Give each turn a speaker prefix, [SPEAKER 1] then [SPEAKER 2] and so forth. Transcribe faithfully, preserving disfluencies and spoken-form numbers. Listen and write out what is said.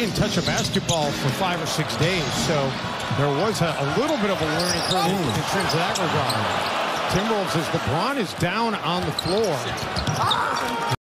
[SPEAKER 1] didn't touch a basketball for five or six days, so there was a, a little bit of a learning curve in, in terms of that regard. Timberwolves, as LeBron is down on the floor.